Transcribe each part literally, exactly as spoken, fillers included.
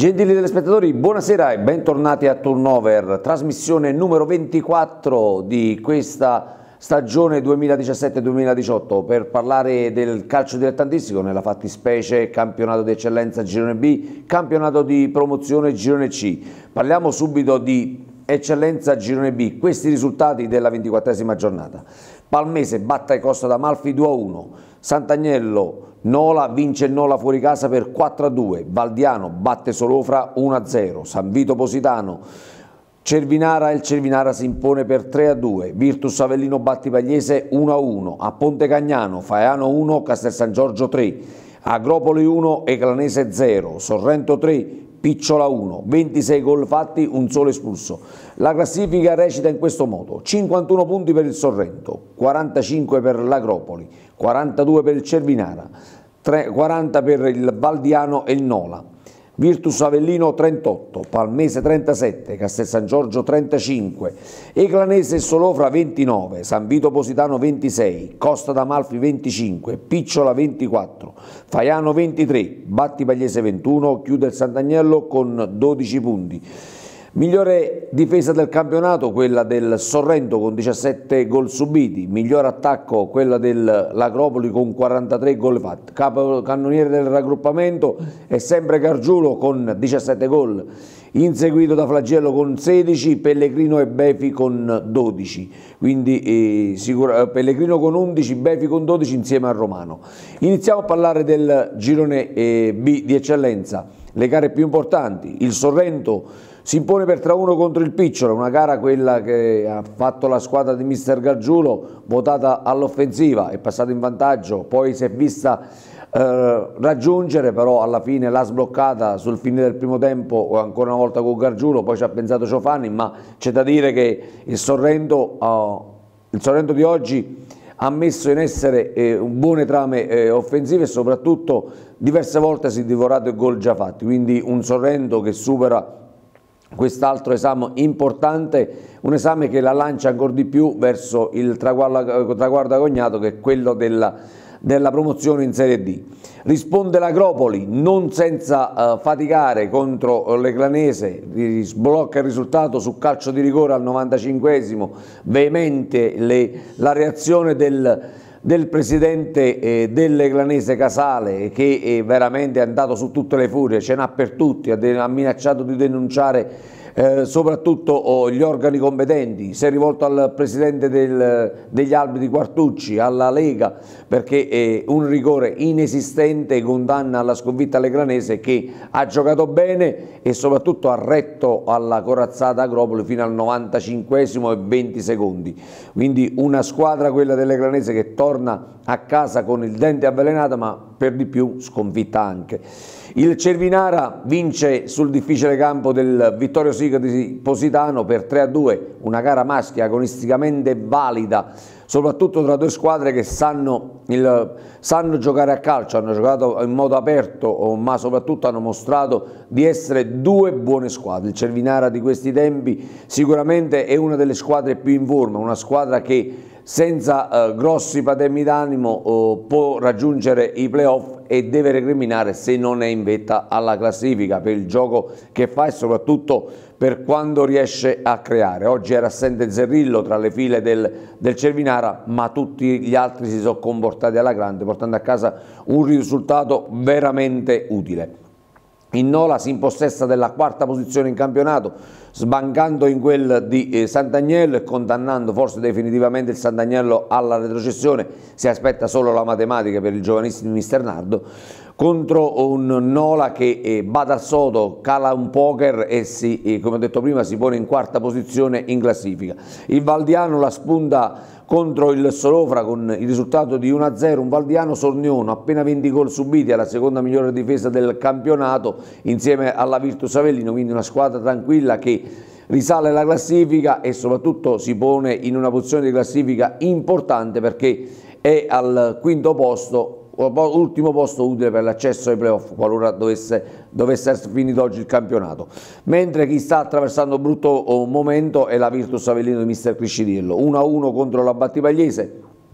Gentili telespettatori, buonasera e bentornati a Turnover, trasmissione numero ventiquattro di questa stagione duemiladiciassette duemiladiciotto per parlare del calcio dilettantistico, nella fattispecie campionato di eccellenza Girone B, campionato di promozione Girone C. Parliamo subito di eccellenza Girone B, questi risultati della ventiquattresima giornata. Palmese batte Costa d'Amalfi due a uno, Sant'Agnello Nola vince il Nola fuori casa per quattro a due, Valdiano batte Solofra uno a zero, San Vito Positano Cervinara e il Cervinara si impone per tre a due, Virtus Avellino Battipagliese uno a uno, a Ponte Cagnano Faeano uno, Castel San Giorgio tre, Agropoli uno, Eclanese zero, Sorrento tre, Picciola uno, ventisei gol fatti, un solo espulso. La classifica recita in questo modo: cinquantuno punti per il Sorrento, quarantacinque per l'Agropoli, quarantadue per il Cervinara, quaranta per il Valdiano e il Nola, Virtus Avellino trentotto, Palmese trentasette, Castel San Giorgio trentacinque, Eclanese e Solofra ventinove, San Vito Positano ventisei, Costa d'Amalfi venticinque, Picciola ventiquattro, Faeano ventitré, Battipagliese ventuno, chiude il Sant'Agnello con dodici punti. Migliore difesa del campionato quella del Sorrento con diciassette gol subiti, miglior attacco quella dell'Agropoli con quarantatré gol fatti, capo cannoniere del raggruppamento è sempre Gargiulo con diciassette gol, inseguito da Flagello con sedici, Pellegrino e Befi con dodici, quindi eh, sicura, Pellegrino con undici, Befi con dodici insieme a Romano. Iniziamo a parlare del girone eh, B di eccellenza, le gare più importanti. Il Sorrento si impone per tre a uno contro il Picciola, una gara quella che ha fatto la squadra di mister Gargiulo, votata all'offensiva, è passata in vantaggio, poi si è vista eh, raggiungere, però alla fine l'ha sbloccata sul finire del primo tempo, ancora una volta con Gargiulo, poi ci ha pensato Ciofani, ma c'è da dire che il Sorrento, eh, il Sorrento di oggi ha messo in essere eh, buone trame eh, offensive e soprattutto diverse volte si è divorato i gol già fatti, quindi un Sorrento che supera quest'altro esame importante, un esame che la lancia ancora di più verso il traguardo, traguardo agognato, che è quello della, della promozione in Serie D. Risponde l'Agropoli non senza uh, faticare contro l'Eclanese, sblocca il risultato su calcio di rigore al novantacinquesimo, veemente le, la reazione del del presidente eh, dell'Eclanese Casale, che è veramente andato su tutte le furie, ce n'ha per tutti, ha, ha minacciato di denunciare eh, soprattutto oh, gli organi competenti, si è rivolto al presidente del, degli Albi di Quartucci, alla Lega, perché è un rigore inesistente condanna alla sconfitta all'Eclanese, che ha giocato bene e soprattutto ha retto alla corazzata Agropoli fino al novantacinquesimo e venti secondi, quindi una squadra, quella dell'Eclanese, che torna a casa con il dente avvelenato, ma per di più sconfitta anche. Il Cervinara vince sul difficile campo del Vittorio Sica di Positano per tre a due, una gara maschia agonisticamente valida, soprattutto tra due squadre che sanno, il, sanno giocare a calcio, hanno giocato in modo aperto, ma soprattutto hanno mostrato di essere due buone squadre. Il Cervinara di questi tempi sicuramente è una delle squadre più in forma, una squadra che senza eh, grossi patemi d'animo eh, può raggiungere i playoff e deve recriminare se non è in vetta alla classifica per il gioco che fa e soprattutto per quando riesce a creare. Oggi era assente Zerrillo tra le file del, del Cervinara, ma tutti gli altri si sono comportati alla grande, portando a casa un risultato veramente utile. Il Nola si impossessa della quarta posizione in campionato, sbancando in quel di eh, Sant'Agnello e condannando forse definitivamente il Sant'Agnello alla retrocessione. Si aspetta solo la matematica per il giovanissimo mister Nardo, contro un Nola che eh, bada al sodo, cala un poker e si, eh, come ho detto prima, si pone in quarta posizione in classifica. Il Valdiano la spunta contro il Solofra con il risultato di uno a zero, un Valdiano sornione, appena venti gol subiti, alla seconda migliore difesa del campionato insieme alla Virtus Avellino, quindi una squadra tranquilla che risale la classifica e soprattutto si pone in una posizione di classifica importante perché è al quinto posto, ultimo posto utile per l'accesso ai playoff qualora dovesse, dovesse essere finito oggi il campionato, mentre chi sta attraversando un brutto momento è la Virtus Avellino di mister Criscidiello, uno a uno contro la Battipagliese,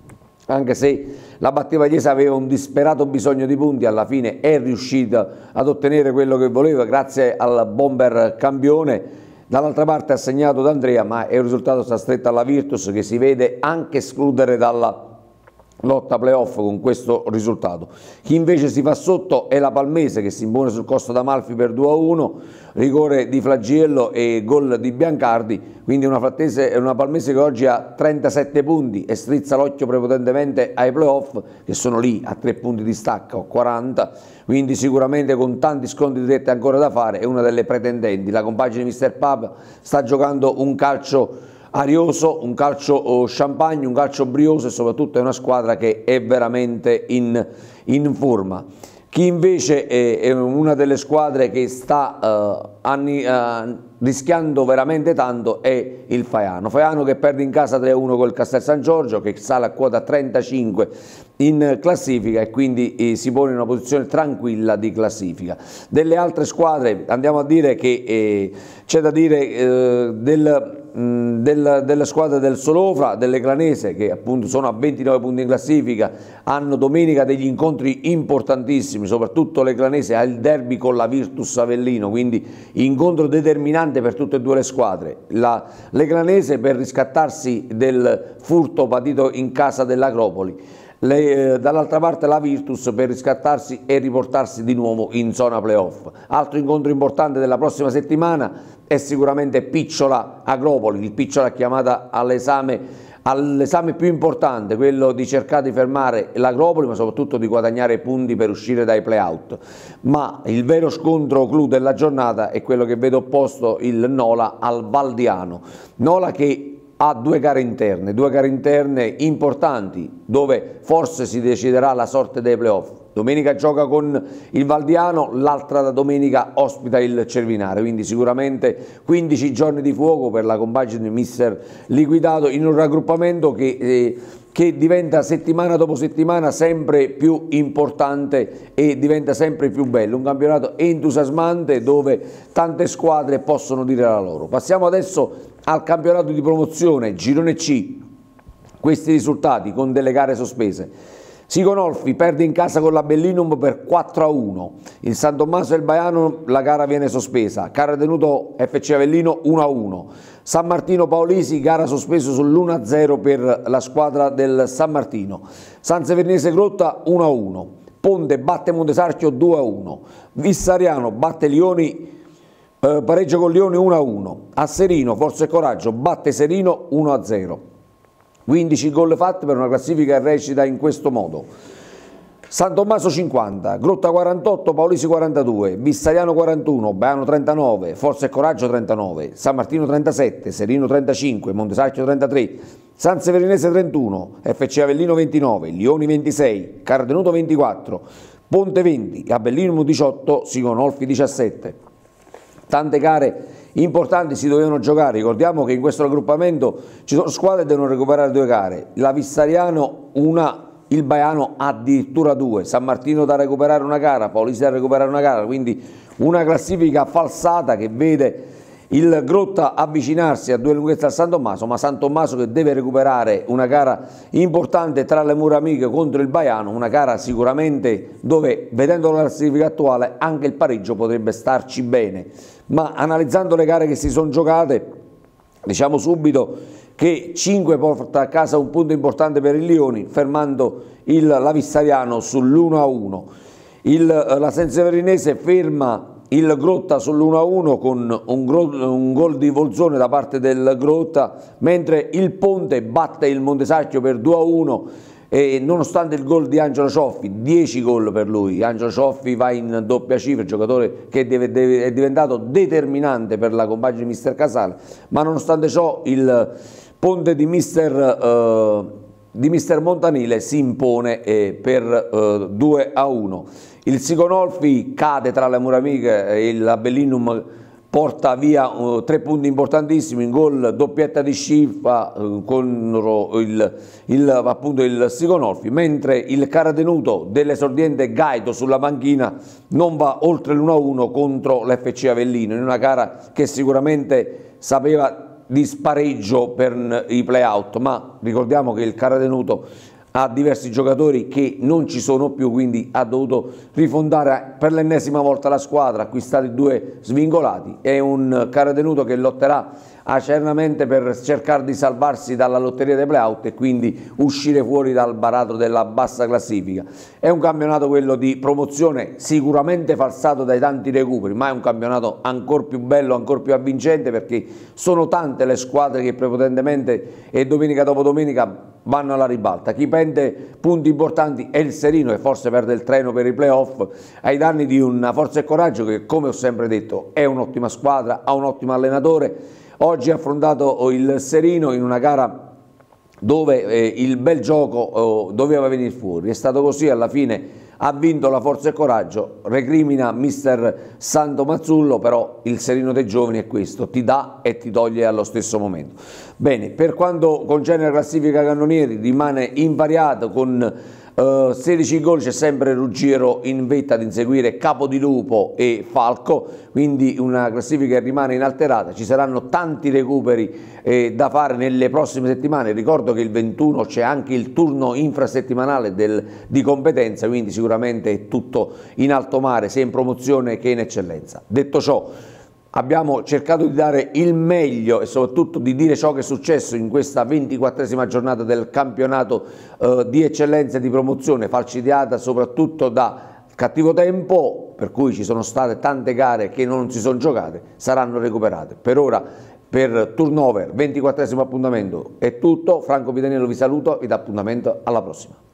anche se la Battipagliese aveva un disperato bisogno di punti, alla fine è riuscita ad ottenere quello che voleva grazie al bomber campione. Dall'altra parte ha segnato D'Andrea, ma il risultato sta stretto alla Virtus, che si vede anche escludere dalla lotta playoff con questo risultato. Chi invece si fa sotto è la Palmese, che si impone sul Costa d'Amalfi per due a uno, rigore di Flagiello e gol di Biancardi, quindi una, frattese, una Palmese che oggi ha trentasette punti e strizza l'occhio prepotentemente ai playoff, che sono lì a tre punti di stacco, quaranta, quindi sicuramente con tanti scontri diretti ancora da fare è una delle pretendenti. La compagine di mister Papa sta giocando un calcio arioso, un calcio champagne, un calcio brioso, e soprattutto è una squadra che è veramente in, in forma. Chi invece è, è una delle squadre che sta uh, anni, uh, rischiando veramente tanto è il Faiano. Faiano che perde in casa tre a uno col Castel San Giorgio, che sale a quota trentacinque in classifica e quindi eh, si pone in una posizione tranquilla di classifica. Delle altre squadre andiamo a dire che eh, c'è da dire eh, del Del, della squadra del Solofra, delle Clanese, che appunto sono a ventinove punti in classifica, hanno domenica degli incontri importantissimi, soprattutto le Clanese ha il derby con la Virtus Avellino, quindi incontro determinante per tutte e due le squadre. La, le Clanese per riscattarsi del furto patito in casa dell'Acropoli, eh, dall'altra parte la Virtus per riscattarsi e riportarsi di nuovo in zona playoff. Altro incontro importante della prossima settimana è sicuramente Picciola Agropoli, il Picciola chiamata all'esame all'esame più importante, quello di cercare di fermare l'Agropoli, ma soprattutto di guadagnare punti per uscire dai play-out. Ma il vero scontro clou della giornata è quello che vede opposto il Nola al Valdiano. Nola che ha due gare interne, due gare interne importanti, dove forse si deciderà la sorte dei playoff. Domenica gioca con il Valdiano, l'altra domenica ospita il Cervinare, quindi sicuramente quindici giorni di fuoco per la compagine di mister Liquidato in un raggruppamento che, eh, che diventa settimana dopo settimana sempre più importante e diventa sempre più bello, un campionato entusiasmante dove tante squadre possono dire la loro. Passiamo adesso al campionato di promozione, girone C, questi risultati con delle gare sospese. Sigonolfi perde in casa con la Bellinum per quattro a uno, il San Tommaso e il Baiano la gara viene sospesa, gara tenuto F C Avellino uno a uno, San Martino Paolisi gara sospeso sull'uno a zero per la squadra del San Martino, San Severnese Grotta uno a uno, Ponte batte Montesarchio due a uno, Vissariano batte Lioni, eh, pareggio con Lioni uno a uno, a Serino Forza e Coraggio batte Serino uno a zero. quindici gol fatti per una classifica che recita in questo modo: San Tommaso cinquanta, Grotta quarantotto, Paolisi quarantadue, Vissariano quarantuno, Baiano trentanove, Forza e Coraggio trentanove, San Martino trentasette, Serino trentacinque, Montesarchio trentatré, San Severinese trentuno, F C Avellino ventinove, Lioni ventisei, Cardenuto ventiquattro, Ponte venti, Abellinum diciotto, Sigonolfi diciassette. Tante gare importanti si dovevano giocare, ricordiamo che in questo raggruppamento ci sono squadre che devono recuperare due gare, la Vissariano una, il Baiano addirittura due, San Martino da recuperare una gara, Paolisi da recuperare una gara, quindi una classifica falsata che vede il Grotta avvicinarsi a due lunghezze al San Tommaso, ma San Tommaso che deve recuperare una gara importante tra le mura amiche contro il Baiano, una gara sicuramente dove, vedendo la classifica attuale, anche il pareggio potrebbe starci bene. Ma analizzando le gare che si sono giocate, diciamo subito che cinque porta a casa un punto importante per il Lioni, fermando il, la Vissariano sull'uno a uno. Il, la San Severinese ferma il Grotta sull'uno a uno con un, un gol di Volzone da parte del Grotta, mentre il Ponte batte il Montesarchio per due a uno. E nonostante il gol di Angelo Cioffi, dieci gol per lui, Angelo Cioffi va in doppia cifra, giocatore che deve, deve, è diventato determinante per la compagine di mister Casale, ma nonostante ciò il Ponte di mister, eh, di mister Montanile si impone eh, per eh, due a uno. Il Sigonolfi cade tra le mura amiche e il Bellinum porta via uh, tre punti importantissimi, in gol doppietta di Sciffa uh, contro il, il, appunto il Sigonolfi, mentre il Caratenuto dell'esordiente Gaito sulla panchina non va oltre l'uno a uno contro l'F C Avellino, in una gara che sicuramente sapeva di spareggio per i play-out, ma ricordiamo che il Caratenuto ha diversi giocatori che non ci sono più, quindi ha dovuto rifondare per l'ennesima volta la squadra, acquistare due svingolati. È un Caratenuto che lotterà acernamente per cercare di salvarsi dalla lotteria dei playout e quindi uscire fuori dal baratro della bassa classifica. È un campionato, quello di promozione, sicuramente falsato dai tanti recuperi, ma è un campionato ancora più bello, ancora più avvincente, perché sono tante le squadre che prepotentemente e domenica dopo domenica vanno alla ribalta. Chi prende punti importanti è il Serino, che forse perde il treno per i playoff ai danni di una Forza e Coraggio che, come ho sempre detto, è un'ottima squadra, ha un ottimo allenatore. Oggi ha affrontato il Serino in una gara dove eh, il bel gioco eh, doveva venire fuori, è stato così, alla fine ha vinto la Forza e Coraggio, recrimina mister Santo Mazzullo, però il Serino dei giovani è questo, ti dà e ti toglie allo stesso momento. Bene, per quanto concerne la classifica cannonieri rimane invariato con Uh, sedici gol, c'è sempre Ruggiero in vetta ad inseguire Capodilupo e Falco, quindi una classifica che rimane inalterata. Ci saranno tanti recuperi eh, da fare nelle prossime settimane. Ricordo che il ventuno c'è anche il turno infrasettimanale del, di competenza, quindi sicuramente è tutto in alto mare, sia in promozione che in eccellenza. Detto ciò, abbiamo cercato di dare il meglio e soprattutto di dire ciò che è successo in questa ventiquattresima giornata del campionato eh, di eccellenza e di promozione, falcidiata soprattutto da cattivo tempo, per cui ci sono state tante gare che non si sono giocate, saranno recuperate. Per ora, per Turnover, ventiquattresimo appuntamento è tutto. Franco Pitaniello vi saluto e vi do appuntamento alla prossima.